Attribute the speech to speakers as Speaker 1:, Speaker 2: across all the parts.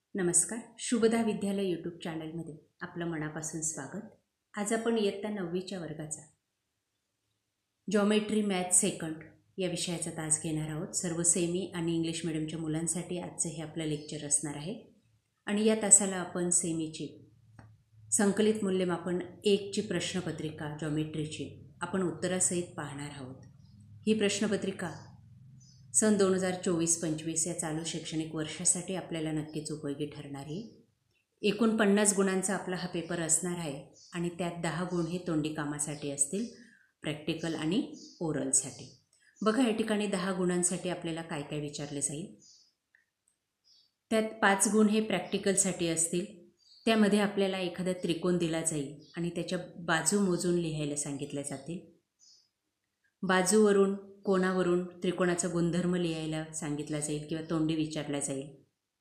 Speaker 1: नमस्कार. शुभदा विद्यालय यूट्यूब चॅनलमध्ये आपलं मनापासून स्वागत. आज आपण इयत्ता 9वीच्या वर्गाचा जॉमेट्री मॅथ सेकंड या विषयाचा तास घेणार आहोत. सर्व सेमी आणि इंग्लिश मिडियमच्या मुलांसाठी आजचं हे आपलं लेक्चर असणार आहे. आणि या तासाला आपण सेमीची संकलित मूल्यमापन 1ची प्रश्नपत्रिका जॉमेट्रीची आपण उत्तरासहित पाहणार आहोत. ही प्रश्नपत्रिका सन 2024-25 या चालू शैक्षणिक वर्षासाठी आपल्याला नक्कीच उपयोगी ठरणार आहे. एकूण 50 गुणांचा आपला हा पेपर असणार आहे आणि त्यात 10 गुण हे तोंडी कामासाठी असतील, प्रॅक्टिकल आणि ओरलसाठी. बघा, या ठिकाणी 10 गुणांसाठी आपल्याला काय काय विचारले जाईल. त्यात 5 गुण हे प्रॅक्टिकलसाठी असतील. त्यामध्ये आपल्याला एखादा त्रिकोण दिला जाईल आणि त्याच्या बाजू मोजून लिहायला सांगितले जातील. बाजूवरून कोणावरून त्रिकोणाचा गुणधर्म लिहायला सांगितला जाईल किंवा तोंडी विचारला जाईल.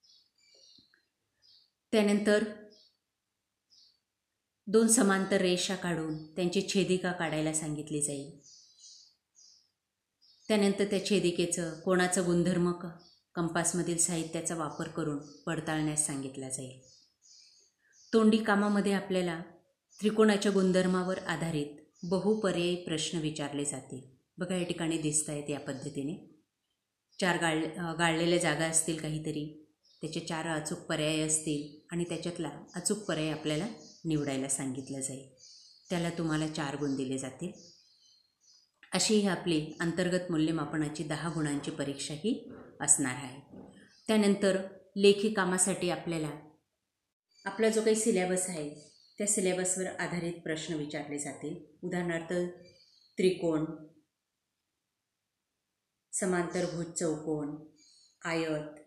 Speaker 1: त्यानंतर 2 समांतर रेषा काढून त्यांची छेदिका काढायला सांगितली जाईल. त्यानंतर त्या छेदिकेचं कोणाचा गुणधर्म कंपासमधील साहित्याचा वापर करून पडताळण्यास सांगितला जाईल. तोंडी कामामध्ये आपल्याला त्रिकोणाच्या गुणधर्मावर आधारित बहुपर्यायी प्रश्न विचारले जातील. बघा, या ठिकाणी दिसत आहेत या पद्धतीने 4 गाळलेल्या जागा असतील काहीतरी, त्याचे 4 अचूक पर्याय असतील आणि त्याच्यातला अचूक पर्याय आपल्याला निवडायला सांगितलं जाईल. त्याला तुम्हाला 4 गुण दिले जातील. अशी ही आपली अंतर्गत मूल्यमापनाची 10 गुणांची परीक्षा ही असणार आहे. त्यानंतर लेखी कामासाठी आपल्याला आपला जो काही सिलेबस आहे त्या सिलेबसवर आधारित प्रश्न विचारले जातील. उदाहरणार्थ त्रिकोण, समांतरभुज चौकोन, आयत,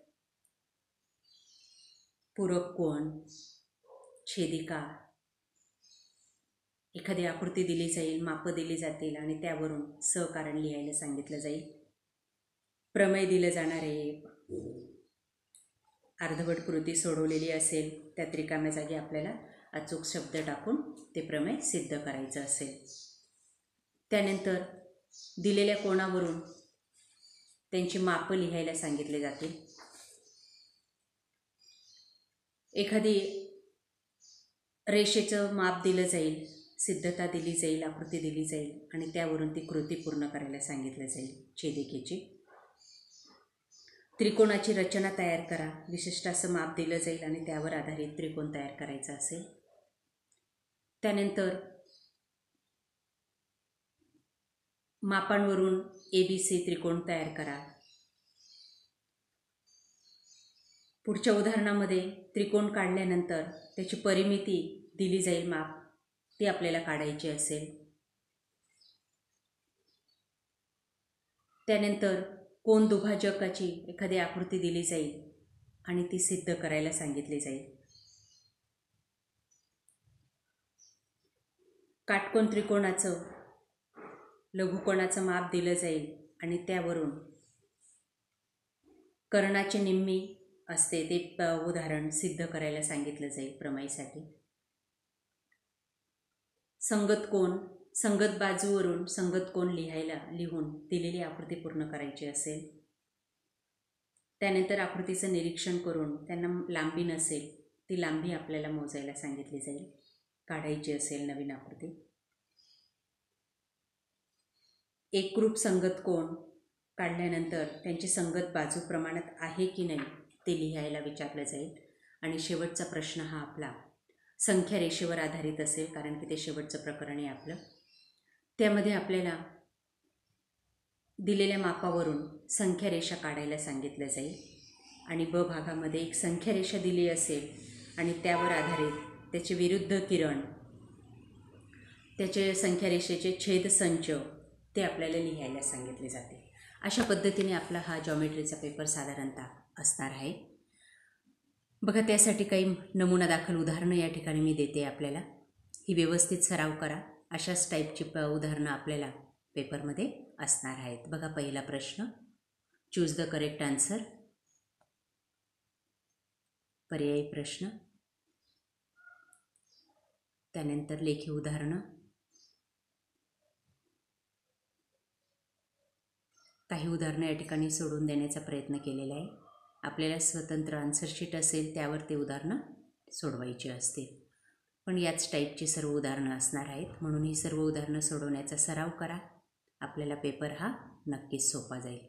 Speaker 1: पूरक कोन, छेदिका, एखादी आकृती दिली जाईल, मापं दिली जातील आणि त्यावरून सहकारण लिहायला सांगितलं जाईल. प्रमेय दिलं जाणार आहे. अर्धवट कृती सोडवलेली असेल त्या रिकाम्या जागी आपल्याला अचूक शब्द टाकून ते प्रमेय सिद्ध करायचं असेल. त्यानंतर दिलेल्या कोणावरून त्यांची मापं लिहायला सांगितले जातील. एखादी रेषेचं माप दिलं जाईल, सिद्धता दिली जाईल, आकृती दिली जाईल आणि त्यावरून ती कृती पूर्ण करायला सांगितलं जाईल छेदिकेची. त्रिकोणाची रचना तयार करा, विशिष्ट असं माप दिलं जाईल आणि त्यावर आधारित त्रिकोण तयार करायचा असेल. त्यानंतर मापांवरून ABC त्रिकोण तयार करा. पुढच्या उदाहरणामध्ये त्रिकोण काढल्यानंतर त्याची परिमिती दिली जाईल, माप ती आपल्याला काढायची असेल. त्यानंतर कोन दुभाजकाची एखादी आकृती दिली जाईल आणि ती सिद्ध करायला सांगितली जाईल. काटकोन त्रिकोणाचं लघुकोणाचं माप दिलं जाईल आणि त्यावरून कर्णाची निम्मी असते ते उदाहरण सिद्ध करायला सांगितलं जाईल प्रमेयसाठी. संगत कोन, संगत बाजूवरून संगत कोन लिहून दिलेली आकृती पूर्ण करायची असेल. त्यानंतर आकृतीचं निरीक्षण करून त्यांना लांबी नसेल ती लांबी आपल्याला मोजायला सांगितली जाईल, काढायची असेल नवीन आकृती. एकरूप संगत कोन काढल्यानंतर त्यांची संगत बाजू प्रमाणात आहे की नाही ते लिहायला विचारलं जाईल. आणि शेवटचा प्रश्न हा आपला संख्या रेषेवर आधारित असेल, कारण की ते शेवटचं प्रकरण आहे आपलं. त्यामध्ये आपल्याला दिलेल्या मापावरून संख्या रेषा काढायला सांगितलं जाईल आणि ब भागामध्ये एक संख्या रेषा दिली असेल आणि त्यावर आधारित त्याचे विरुद्ध किरण, त्याचे संख्या रेषेचे छेदसंच ते आपल्याला लिहायला सांगितले जाते. अशा पद्धतीने आपला हा जॉमेट्रीचा पेपर साधारणतः असणार आहे. बघा, त्यासाठी काही नमुना दाखल उदाहरणं या ठिकाणी मी देते आपल्याला. ही व्यवस्थित सराव करा. अशाच टाईपची उदाहरणं आपल्याला पेपरमध्ये असणार आहेत. बघा, पहिला प्रश्न, चूज द करेक्ट आन्सर, पर्यायी प्रश्न. त्यानंतर लेखी उदाहरणं, काही उदाहरणं या ठिकाणी सोडून देण्याचा प्रयत्न केलेला आहे. आपल्याला स्वतंत्र आन्सरशीट असेल त्यावर ते उदाहरणं सोडवायची असतील. पण याच टाईपची सर्व उदाहरणं असणार आहेत, म्हणून ही सर्व उदाहरणं सोडवण्याचा सराव करा. आपल्याला पेपर हा नक्कीच सोपा जाईल.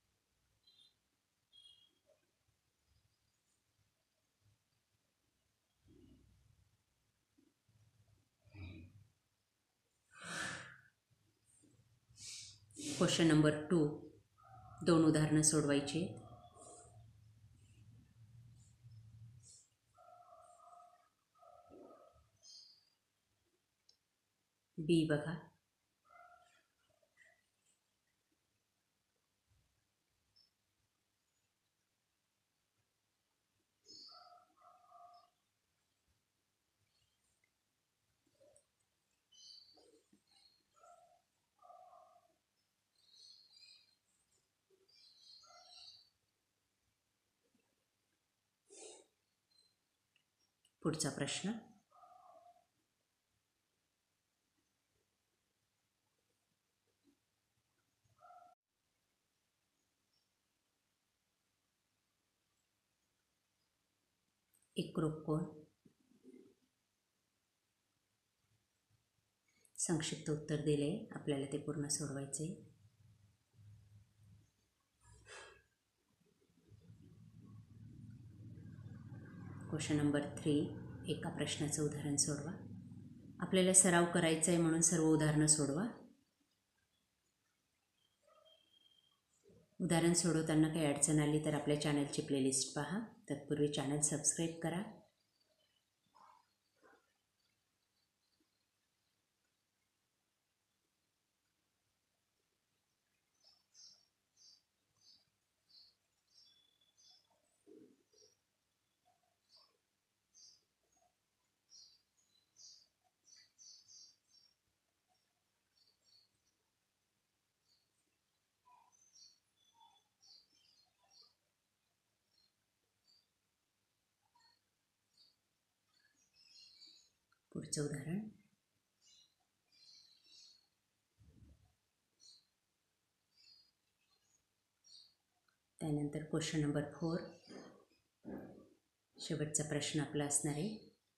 Speaker 1: क्वेश्चन नंबर 2, 2 उदाहरणं सोडवायची आहेत. बी बघा. पुढचा प्रश्न. एकरूप कोण. संक्षिप्त उत्तर दिले, आपल्याला ते पूर्ण सोडवायचे. क्वेश्चन नंबर 3, एका प्रश्नाचं उदाहरण सोडवा. आपल्याला सराव करायचा आहे म्हणून सर्व उदाहरणं सोडवा. उदाहरण सोडवताना काही अडचण आली तर आपल्या चॅनलची प्लेलिस्ट पहा. तत्पूर्वी चॅनल सबस्क्राईब करा. पुढचं उदाहरण. त्यानंतर क्वेश्चन नंबर 4, शेवटचा प्रश्न आपला असणार आहे.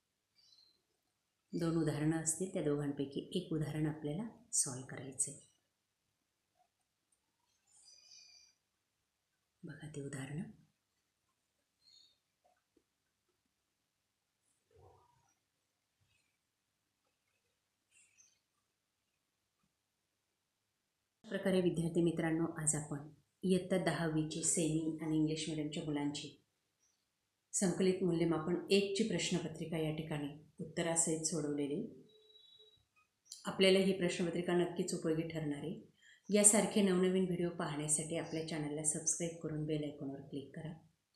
Speaker 1: 2 उदाहरणं असतील, त्या दोघांपैकी एक उदाहरण आपल्याला सॉल्व करायचं आहे. बघा ते उदाहरणं. प्रकारे विद्यार्थी मित्रांनो, आज आपण इयत्ता 10वीची सेमी आणि इंग्लिश मिडियमच्या मुलांची संकलित मूल्यमापन 1ची प्रश्नपत्रिका या ठिकाणी उत्तरासहित सोडवलेली. आपल्याला ही प्रश्नपत्रिका नक्कीच उपयोगी ठरणार आहे. यासारखे नवनवीन व्हिडिओ पाहण्यासाठी आपल्या चॅनलला सबस्क्राईब करून बेल आयकॉनवर क्लिक करा.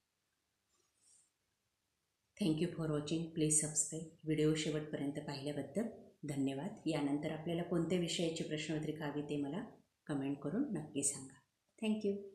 Speaker 1: Thank you for watching. Please subscribe. Video शेवटपर्यंत पाहिल्याबद्दल धन्यवाद. यानंतर आपल्याला कोणत्या विषयाची प्रश्नपत्रिका हवी ते मला कमेंट करून नक्की सांगा. थँक्यू.